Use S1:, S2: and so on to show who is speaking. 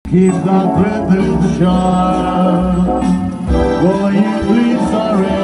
S1: Keep that breath in the shore. Will you please surrender?